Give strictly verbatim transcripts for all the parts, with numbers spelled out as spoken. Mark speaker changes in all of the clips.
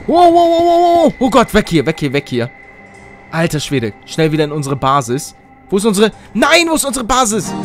Speaker 1: Wow, wow, wow, wow, wow. Oh Gott, weg hier, weg hier, weg hier. Alter Schwede, schnell wieder in unsere Basis. Wo ist unsere... Nein, wo ist unsere Basis?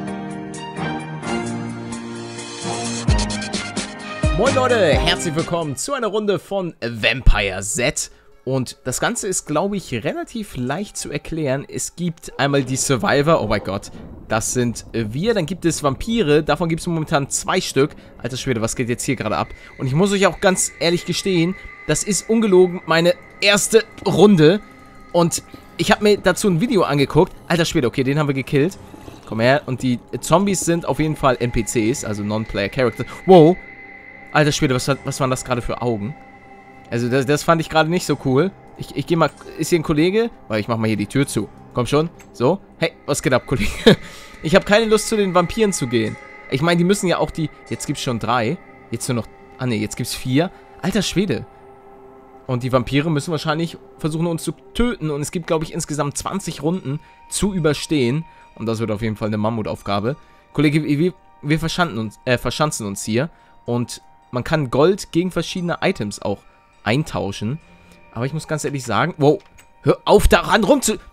Speaker 1: Moin Leute, herzlich willkommen zu einer Runde von Vampire Z. Und das Ganze ist, glaube ich, relativ leicht zu erklären. Es gibt einmal die Survivor, oh mein Gott, das sind wir. Dann gibt es Vampire, davon gibt es momentan zwei Stück. Alter Schwede, was geht jetzt hier gerade ab? Und ich muss euch auch ganz ehrlich gestehen, das ist ungelogen meine erste Runde. Und ich habe mir dazu ein Video angeguckt. Alter Schwede, okay, den haben wir gekillt. Komm her, und die Zombies sind auf jeden Fall N P Cs, also Non-Player Character. Wow, alter Schwede, was, was waren das gerade für Augen? Also das, das fand ich gerade nicht so cool. Ich, ich gehe mal... Ist hier ein Kollege? Weil ich mach mal hier die Tür zu. Komm schon. So. Hey, was geht ab, Kollege? Ich habe keine Lust, zu den Vampiren zu gehen. Ich meine, die müssen ja auch die... Jetzt gibt's schon drei. Jetzt nur noch... Ah, ne, jetzt gibt's vier. Alter Schwede. Und die Vampire müssen wahrscheinlich versuchen, uns zu töten. Und es gibt, glaube ich, insgesamt zwanzig Runden zu überstehen. Und das wird auf jeden Fall eine Mammutaufgabe. Kollege, wir, wir verschanzen uns, äh, verschanzen uns hier. Und man kann Gold gegen verschiedene Items auch eintauschen. Aber ich muss ganz ehrlich sagen... Wow, hör auf daran rum zu...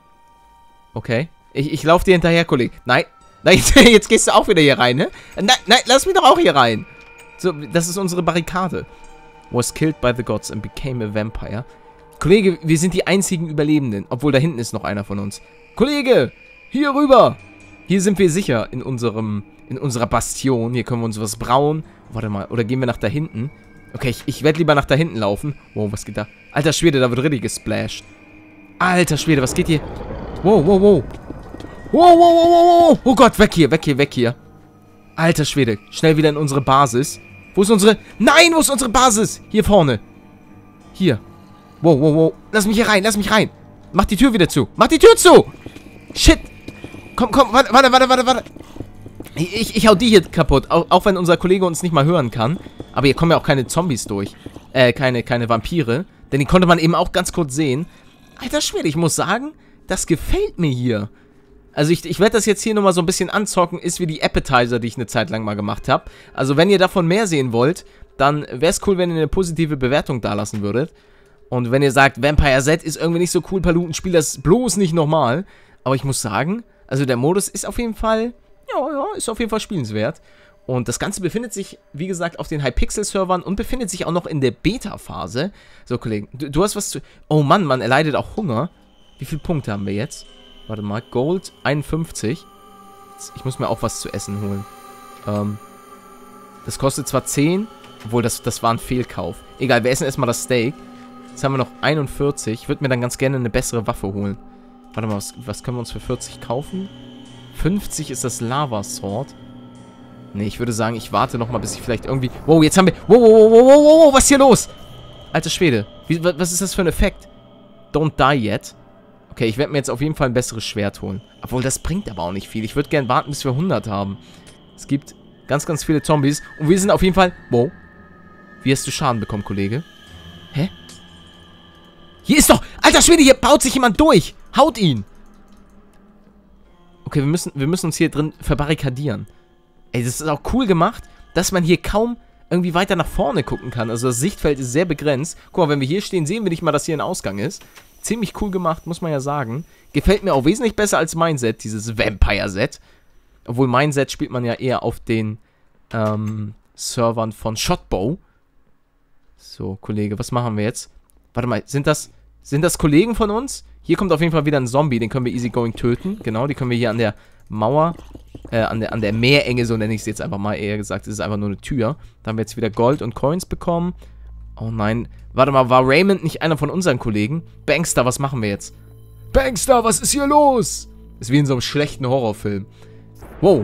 Speaker 1: Okay, ich, ich laufe dir hinterher, Kollege. Nein, nein, jetzt gehst du auch wieder hier rein, ne? Nein, nein, lass mich doch auch hier rein. So, das ist unsere Barrikade. Was killed by the gods and became a vampire. Kollege, wir sind die einzigen Überlebenden. Obwohl, da hinten ist noch einer von uns. Kollege, hier rüber. Hier sind wir sicher in unserem... In unserer Bastion. Hier können wir uns was brauen. Warte mal, oder gehen wir nach da hinten? Okay, ich, ich werde lieber nach da hinten laufen. Wow, was geht da? Alter Schwede, da wird richtig gesplashed. Alter Schwede, was geht hier? Wow, wow, wow. Wow, wow, wow, wow, wow. Oh Gott, weg hier, weg hier, weg hier. Alter Schwede, schnell wieder in unsere Basis. Wo ist unsere... Nein, wo ist unsere Basis? Hier vorne. Hier. Wow, wow, wow. Lass mich hier rein, lass mich rein. Mach die Tür wieder zu. Mach die Tür zu. Shit. Komm, komm, warte, warte, warte, warte, warte. Ich, ich, ich hau die hier kaputt. Auch, auch wenn unser Kollege uns nicht mal hören kann. Aber hier kommen ja auch keine Zombies durch. Äh, keine, keine Vampire. Denn die konnte man eben auch ganz kurz sehen. Alter Schwede, ich muss sagen, das gefällt mir hier. Also ich, ich werde das jetzt hier nochmal so ein bisschen anzocken. Ist wie die Appetizer, die ich eine Zeit lang mal gemacht habe. Also wenn ihr davon mehr sehen wollt, dann wäre es cool, wenn ihr eine positive Bewertung dalassen würdet. Und wenn ihr sagt, Vampire Z ist irgendwie nicht so cool, Paluten, spiel das bloß nicht nochmal. Aber ich muss sagen, also der Modus ist auf jeden Fall... Ja, ja, ist auf jeden Fall spielenswert. Und das Ganze befindet sich, wie gesagt, auf den Hypixel-Servern und befindet sich auch noch in der Beta-Phase. So, Kollegen, du, du hast was zu... Oh Mann, man erleidet auch Hunger. Wie viele Punkte haben wir jetzt? Warte mal, Gold einundfünfzig. Ich muss mir auch was zu essen holen. Ähm, das kostet zwar zehn, obwohl das, das war ein Fehlkauf. Egal, wir essen erstmal das Steak. Jetzt haben wir noch einundvierzig. Ich würde mir dann ganz gerne eine bessere Waffe holen. Warte mal, was, was können wir uns für vierzig kaufen? fünfzig ist das Lava Sword. Ne, ich würde sagen, ich warte nochmal, bis ich vielleicht irgendwie... Wow, jetzt haben wir... Wow, wow, wow, wow, wow, wow, was ist hier los? Alter Schwede. Wie, was ist das für ein Effekt? Don't die yet. Okay, ich werde mir jetzt auf jeden Fall ein besseres Schwert holen. Obwohl, das bringt aber auch nicht viel. Ich würde gerne warten, bis wir hundert haben. Es gibt ganz, ganz viele Zombies. Und wir sind auf jeden Fall... Wow. Wie hast du Schaden bekommen, Kollege? Hä? Hier ist doch... Alter Schwede, hier baut sich jemand durch. Haut ihn. Okay, wir müssen, wir müssen uns hier drin verbarrikadieren. Ey, das ist auch cool gemacht, dass man hier kaum irgendwie weiter nach vorne gucken kann. Also das Sichtfeld ist sehr begrenzt. Guck mal, wenn wir hier stehen, sehen wir nicht mal, dass hier ein Ausgang ist. Ziemlich cool gemacht, muss man ja sagen. Gefällt mir auch wesentlich besser als mein Set, dieses Vampire-Set. Obwohl mein Set spielt man ja eher auf den ähm, Servern von Shotbow. So, Kollege, was machen wir jetzt? Warte mal, sind das, sind das Kollegen von uns? Hier kommt auf jeden Fall wieder ein Zombie, den können wir easygoing töten. Genau, die können wir hier an der Mauer, äh, an der, an der Meerenge, so nenne ich es jetzt einfach mal, eher gesagt, es ist einfach nur eine Tür. Da haben wir jetzt wieder Gold und Coins bekommen. Oh nein, warte mal, war Raymond nicht einer von unseren Kollegen? Bankster, was machen wir jetzt? Bankster, was ist hier los? Ist wie in so einem schlechten Horrorfilm. Wow.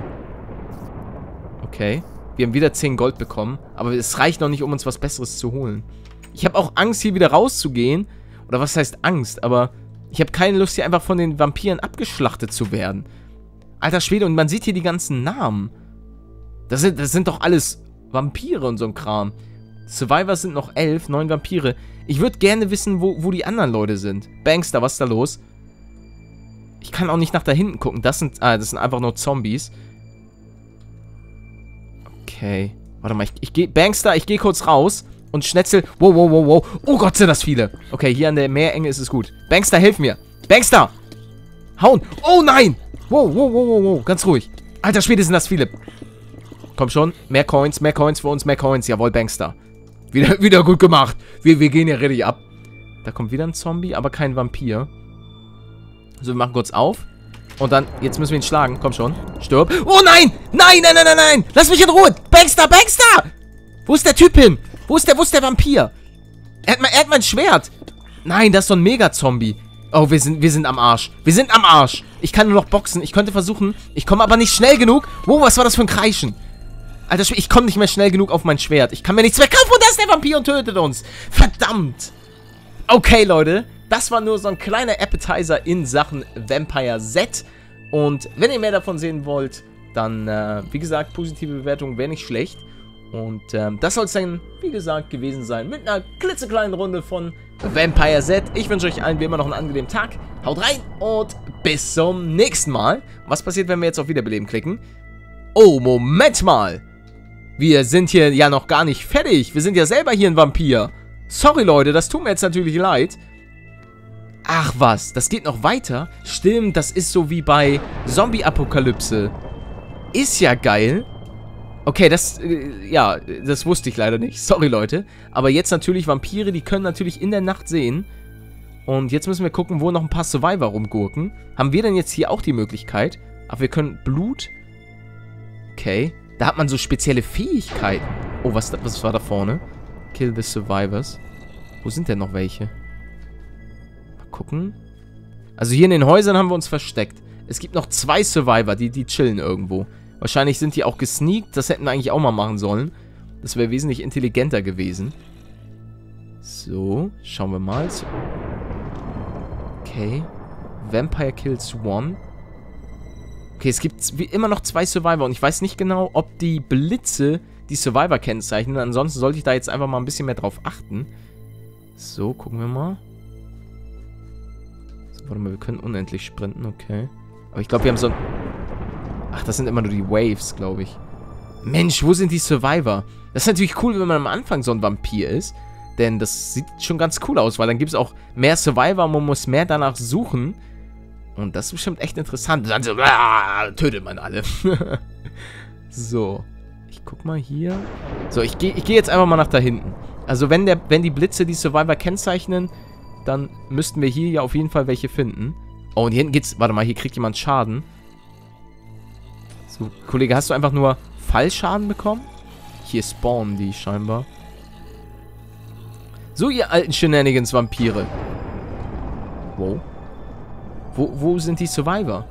Speaker 1: Okay, wir haben wieder zehn Gold bekommen, aber es reicht noch nicht, um uns was Besseres zu holen. Ich habe auch Angst, hier wieder rauszugehen. Oder was heißt Angst, aber... Ich habe keine Lust, hier einfach von den Vampiren abgeschlachtet zu werden. Alter Schwede, und man sieht hier die ganzen Namen. Das sind, das sind doch alles Vampire und so ein Kram. Survivors sind noch elf, neun Vampire. Ich würde gerne wissen, wo, wo die anderen Leute sind. Bankster, was ist da los? Ich kann auch nicht nach da hinten gucken. Das sind, ah, das sind einfach nur Zombies. Okay. Warte mal, ich, ich gehe... Bankster, ich gehe kurz raus. und Schnetzel. Wow, wow, wow, wow. Oh Gott, sind das viele. Okay, hier an der Meerenge ist es gut. Bankster, hilf mir. Bankster. Hauen. Oh nein. Wow, wow, wow, wow, wow. Ganz ruhig. Alter Schwede, sind das viele. Komm schon. Mehr Coins, mehr Coins für uns, mehr Coins. Jawohl, Bankster. Wieder, wieder gut gemacht. Wir, wir gehen hier richtig ab. Da kommt wieder ein Zombie, aber kein Vampir. So, wir machen kurz auf. Und dann, jetzt müssen wir ihn schlagen. Komm schon. Stirb. Oh nein! Nein, nein, nein, nein, nein! Lass mich in Ruhe! Bankster, Bankster! Wo ist der Typ hin? Wo ist der, wo ist der Vampir? Er hat, er hat mein Schwert. Nein, das ist so ein Mega-Zombie. Oh, wir sind, wir sind am Arsch. Wir sind am Arsch. Ich kann nur noch boxen. Ich könnte versuchen. Ich komme aber nicht schnell genug. Wow, was war das für ein Kreischen? Alter, ich komme nicht mehr schnell genug auf mein Schwert. Ich kann mir nichts mehr kaufen und da ist der Vampir und tötet uns. Verdammt. Okay, Leute. Das war nur so ein kleiner Appetizer in Sachen Vampire Z. Und wenn ihr mehr davon sehen wollt, dann, äh, wie gesagt, positive Bewertung wäre nicht schlecht. Und ähm, das soll es dann, wie gesagt, gewesen sein mit einer klitzekleinen Runde von Vampire Z. Ich wünsche euch allen wie immer noch einen angenehmen Tag. Haut rein und bis zum nächsten Mal. Was passiert, wenn wir jetzt auf Wiederbeleben klicken? Oh, Moment mal. Wir sind hier ja noch gar nicht fertig. Wir sind ja selber hier ein Vampir. Sorry, Leute, das tut mir jetzt natürlich leid. Ach was, das geht noch weiter? Stimmt, das ist so wie bei Zombie-Apokalypse. Ist ja geil. Okay, das, äh, ja, das wusste ich leider nicht. Sorry, Leute. Aber jetzt natürlich Vampire, die können natürlich in der Nacht sehen. Und jetzt müssen wir gucken, wo noch ein paar Survivor rumgurken. Haben wir denn jetzt hier auch die Möglichkeit? Aber wir können Blut... Okay. Da hat man so spezielle Fähigkeiten. Oh, was, was war da vorne? Kill the Survivors. Wo sind denn noch welche? Mal gucken. Also hier in den Häusern haben wir uns versteckt. Es gibt noch zwei Survivor, die, die chillen irgendwo. Wahrscheinlich sind die auch gesneakt. Das hätten wir eigentlich auch mal machen sollen. Das wäre wesentlich intelligenter gewesen. So, schauen wir mal. Okay. Vampire kills one. Okay, es gibt wie immer noch zwei Survivor und ich weiß nicht genau, ob die Blitze die Survivor kennzeichnen. Ansonsten sollte ich da jetzt einfach mal ein bisschen mehr drauf achten. So, gucken wir mal. So, warte mal, wir können unendlich sprinten, okay. Aber ich glaube, wir haben so ein... Ach, das sind immer nur die Waves, glaube ich. Mensch, wo sind die Survivor? Das ist natürlich cool, wenn man am Anfang so ein Vampir ist. Denn das sieht schon ganz cool aus, weil dann gibt es auch mehr Survivor, man muss mehr danach suchen. Und das ist bestimmt echt interessant. Dann so, ah, tötet man alle. So. Ich guck mal hier. So, ich gehe ich geh jetzt einfach mal nach da hinten. Also, wenn, der, wenn die Blitze die Survivor kennzeichnen, dann müssten wir hier ja auf jeden Fall welche finden. Oh, und hier hinten geht's... Warte mal, hier kriegt jemand Schaden. So, Kollege, hast du einfach nur Fallschaden bekommen? Hier spawnen die scheinbar. So, ihr alten Shenanigans-Vampire. Wow. Wo, wo sind die Survivor?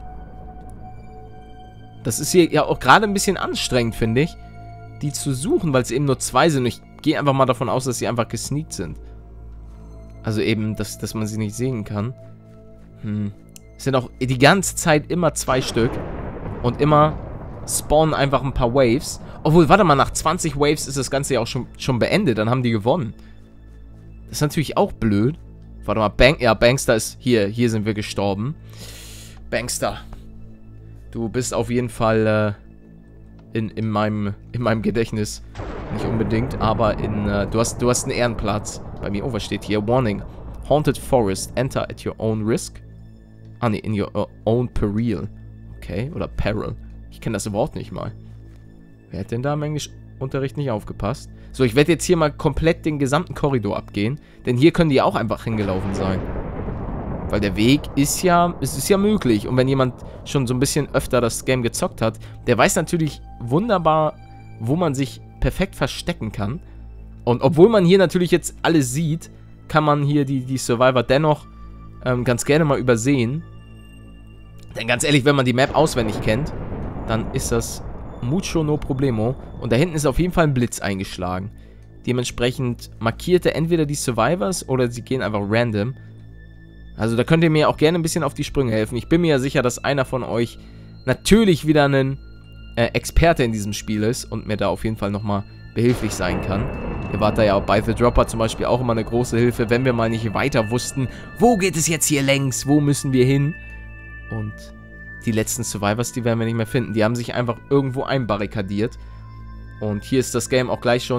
Speaker 1: Das ist hier ja auch gerade ein bisschen anstrengend, finde ich, die zu suchen, weil es eben nur zwei sind. Ich gehe einfach mal davon aus, dass sie einfach gesneakt sind. Also eben, dass, dass man sie nicht sehen kann. Hm. Es sind auch die ganze Zeit immer zwei Stück. Und immer spawnen einfach ein paar Waves. Obwohl, warte mal, nach zwanzig Waves ist das Ganze ja auch schon, schon beendet. Dann haben die gewonnen. Das ist natürlich auch blöd. Warte mal, Bank, ja, Bankster ist hier. Hier sind wir gestorben. Bankster. Du bist auf jeden Fall äh, in, in, meinem, in meinem Gedächtnis. Nicht unbedingt, aber in, äh, du, hast, du hast einen Ehrenplatz. Bei mir, oh, was steht hier? Warning. Haunted Forest. Enter at your own risk. Ah, ne, in your own peril. Okay, oder peril. Ich kenne das Wort nicht mal. Wer hat denn da im Englischunterricht nicht aufgepasst? So, ich werde jetzt hier mal komplett den gesamten Korridor abgehen. Denn hier können die auch einfach hingelaufen sein. Weil der Weg ist ja, es ist ja möglich. Und wenn jemand schon so ein bisschen öfter das Game gezockt hat, der weiß natürlich wunderbar, wo man sich perfekt verstecken kann. Und obwohl man hier natürlich jetzt alles sieht, kann man hier die, die Survivor dennoch ähm, ganz gerne mal übersehen. Denn ganz ehrlich, wenn man die Map auswendig kennt, dann ist das mucho no problemo. Und da hinten ist auf jeden Fall ein Blitz eingeschlagen. Dementsprechend markiert er entweder die Survivors oder sie gehen einfach random. Also da könnt ihr mir auch gerne ein bisschen auf die Sprünge helfen. Ich bin mir ja sicher, dass einer von euch natürlich wieder ein äh, Experte in diesem Spiel ist und mir da auf jeden Fall nochmal behilflich sein kann. Ihr wart da ja bei The Dropper zum Beispiel auch immer eine große Hilfe, wenn wir mal nicht weiter wussten, wo geht es jetzt hier längs, wo müssen wir hin? Und die letzten Survivors, die werden wir nicht mehr finden. Die haben sich einfach irgendwo einbarrikadiert. Und hier ist das Game auch gleich schon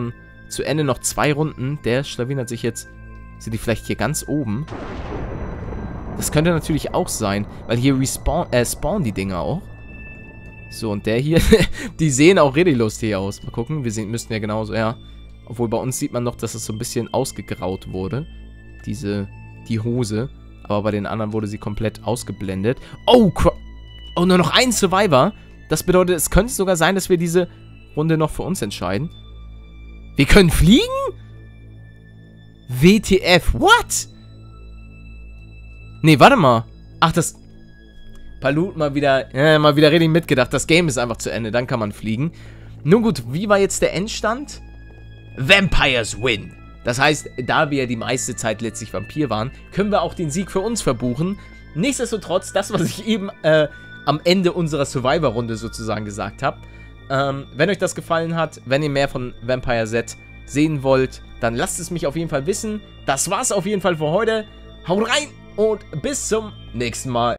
Speaker 1: zu Ende noch zwei Runden. Der schlawinert sich jetzt... Sind die vielleicht hier ganz oben? Das könnte natürlich auch sein, weil hier respawn, äh, spawnen die Dinger auch. So, und der hier, die sehen auch richtig lustig aus. Mal gucken, wir sehen, müssten ja genauso, ja. Obwohl bei uns sieht man noch, dass es so ein bisschen ausgegraut wurde. Diese, die Hose. Aber bei den anderen wurde sie komplett ausgeblendet. Oh, oh, nur noch ein Survivor. Das bedeutet, es könnte sogar sein, dass wir diese Runde noch für uns entscheiden. Wir können fliegen? W T F, what? Nee, warte mal. Ach, das... Palut mal wieder, äh, mal wieder richtig mitgedacht. Das Game ist einfach zu Ende, dann kann man fliegen. Nun gut, wie war jetzt der Endstand? Vampires win. Das heißt, da wir die meiste Zeit letztlich Vampir waren, können wir auch den Sieg für uns verbuchen. Nichtsdestotrotz, das, was ich eben äh, am Ende unserer Survivor-Runde sozusagen gesagt habe. Ähm, wenn euch das gefallen hat, wenn ihr mehr von Vampire Z sehen wollt, dann lasst es mich auf jeden Fall wissen. Das war's auf jeden Fall für heute. Haut rein und bis zum nächsten Mal.